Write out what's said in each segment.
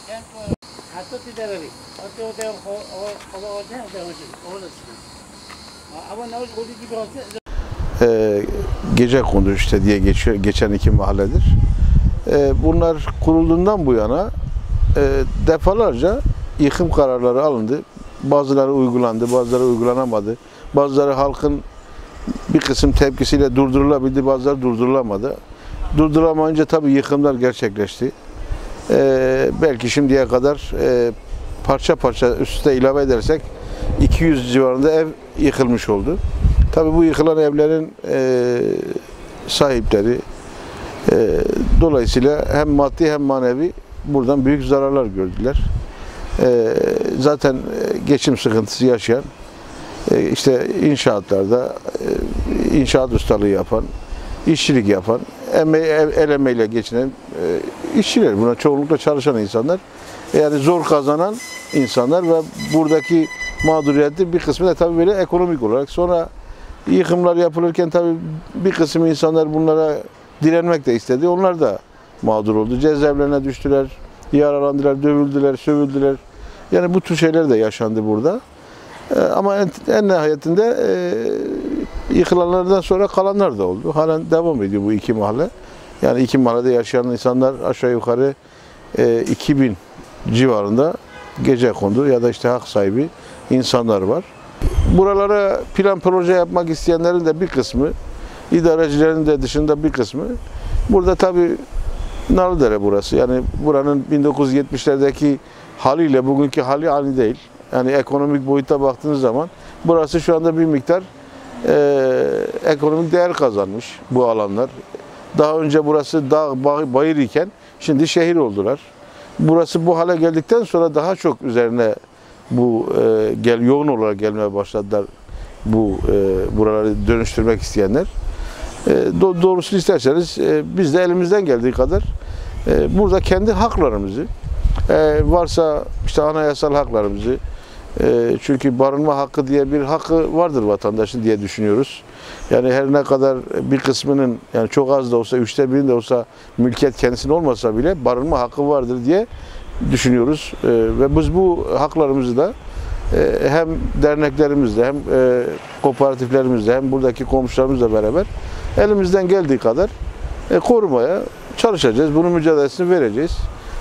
Gecekondu işte diye geçen iki mahalledir. Bunlar kurulduğundan bu yana defalarca yıkım kararları alındı. Bazıları uygulandı, bazıları uygulanamadı. Bazıları halkın bir kısım tepkisiyle durdurulabildi, bazıları durdurulamadı. Durdurulamayınca tabii yıkımlar gerçekleşti. Belki şimdiye kadar parça parça üste ilave edersek 200 civarında ev yıkılmış oldu. Tabii bu yıkılan evlerin sahipleri dolayısıyla hem maddi hem manevi buradan büyük zararlar gördüler. Zaten geçim sıkıntısı yaşayan, işte inşaatlarda inşaat ustalığı yapan, işçilik yapan, el emeğiyle geçinen işçiler, buna çoğunlukla çalışan insanlar, yani zor kazanan insanlar ve buradaki mağduriyeti bir kısmı da tabii böyle ekonomik olarak. Sonra yıkımlar yapılırken tabii bir kısım insanlar bunlara direnmek de istedi. Onlar da mağdur oldu. Cezaevlerine düştüler, yaralandılar, dövüldüler, sövüldüler. Yani bu tür şeyler de yaşandı burada. Ama en nihayetinde yıkılanlardan sonra kalanlar da oldu. Halen devam ediyor bu iki mahalle. Yani iki mahallede yaşayan insanlar aşağı yukarı 2000 civarında gecekondu ya da işte hak sahibi insanlar var. Buralara plan proje yapmak isteyenlerin de bir kısmı, idarecilerin de dışında bir kısmı. Burada tabii Narlıdere burası. Yani buranın 1970'lerdeki haliyle bugünkü hali aynı değil. Yani ekonomik boyuta baktığınız zaman burası şu anda bir miktar ekonomik değer kazanmış bu alanlar. Daha önce burası dağ, bayır iken şimdi şehir oldular. Burası bu hale geldikten sonra daha çok üzerine bu yoğun olarak gelmeye başladılar buraları dönüştürmek isteyenler. Doğrusunu isterseniz biz de elimizden geldiği kadar burada kendi haklarımızı varsa işte anayasal haklarımızı çünkü barınma hakkı diye bir hakkı vardır vatandaşın diye düşünüyoruz. Yani her ne kadar bir kısmının yani çok az da olsa 1/3 de olsa mülkiyet kendisinin olmasa bile barınma hakkı vardır diye düşünüyoruz. Ve biz bu haklarımızı da hem derneklerimizle hem kooperatiflerimizle hem buradaki komşularımızla beraber elimizden geldiği kadar korumaya çalışacağız. Bunun mücadelesini vereceğiz.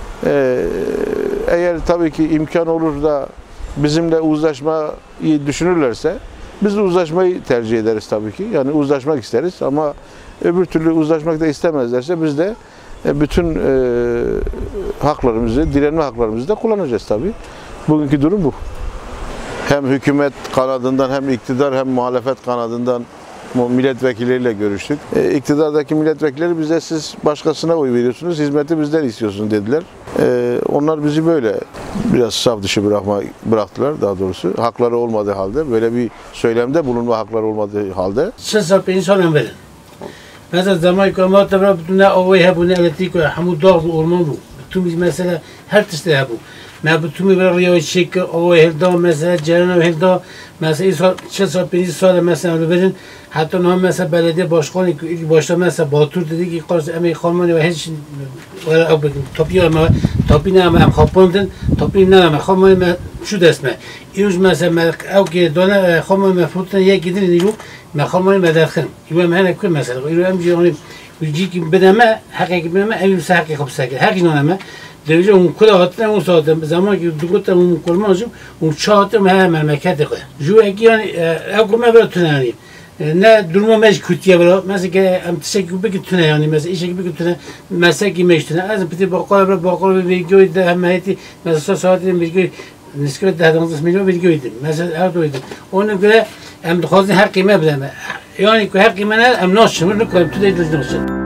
Eğer tabii ki imkan olur da bizimle uzlaşmayı düşünürlerse biz de uzlaşmayı tercih ederiz tabii ki. Yani uzlaşmak isteriz ama öbür türlü uzlaşmak da istemezlerse biz de bütün haklarımızı, direnme haklarımızı da kullanacağız tabii. Bugünkü durum bu. Hem hükümet kanadından hem iktidar hem muhalefet kanadından milletvekilleriyle görüştük. İktidardaki milletvekilleri bize siz başkasına oy veriyorsunuz, hizmeti bizden istiyorsunuz dediler. Onlar bizi böyle biraz saf dışı bıraktılar daha doğrusu. Hakları olmadığı halde, böyle bir söylemde bulunma hakları olmadığı halde. Siz insan verin. Mesela zaman konuda bütün ovayı bu ne elektrik ve hamu dağ orman bu. Bütün mesela her tişte bu. ما بتومی برای شک او هلدا مثلا جریان و هلدا مثلا این سال 40 سال مثلا رو برین حتی نه مثلا بلده باشخانی باشه مثلا باتور دیدی که قرص امی خانمانی و هیچ ولی او بگیم تاپی ما تاپی نه هم خوابوندن تاپی نه هم خانمانی ما شو دست ما اینوش مثلا او که دانه خانمانی مفروضن یک گیدن نیرو ما خانمانی مدرخن یه هم هنر کن مثلا اینو هم جیانی ویجی که بدم حقیقی بدم امی سحقی خوب سحقی حقی نامه درجه اون کلا هاتن اون ساعت زمان که دوگوت اون کلماجم اون چهارتم هم مملکت که جو اگیان اگه برای تنهایی نه درما مش کتیه برای مثلا که ام تشکیل بگی تنهایی مثلا ایشکی بگی تنه مثلا کی مشتنه از پتی باقال ویدیوی ده همهیتی مثلا ساعتی ویدیوی نسکت 10-15 میلیون ویدیوی دیم مثلا هر دوی دیم اون که ام دخوازن هر قیمه بدم یعنی که هر قیمه نه ام ناش شمر نکنیم تو دیدی ناشه